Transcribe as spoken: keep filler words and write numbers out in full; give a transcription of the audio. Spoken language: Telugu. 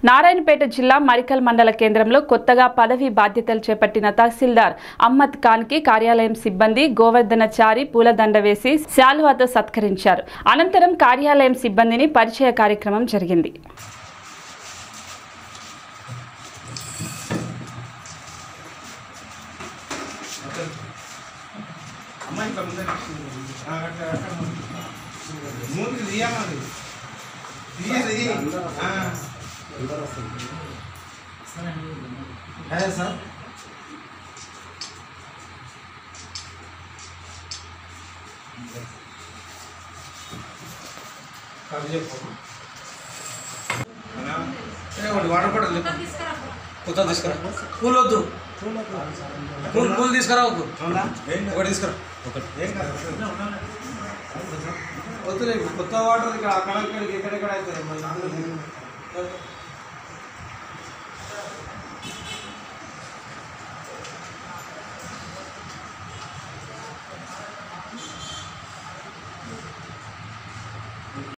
నారాయణపేట జిల్లా మరికల్ మండల కేంద్రంలో కొత్తగా పదవి బాధ్యతలు చేపట్టిన తహసీల్దార్ అహ్మద్ ఖాన్ కి కార్యాలయం సిబ్బంది గోవర్ధనచారి పూలదండ వేసి శాలువాతో సత్కరించారు. అనంతరం కార్యాలయం సిబ్బందిని పరిచయ కార్యక్రమం జరిగింది. సార్ వాటర్ బాటిల్ కొత్త తీసుకురా. పూలు వద్దు, పూలు పూలు తీసుకురా. ఒకటి తీసుకురా. వద్దులే, కొత్త వాటర్ ఇక్కడ అక్కడక్కడికి ఎక్కడెక్కడ అవుతుంది.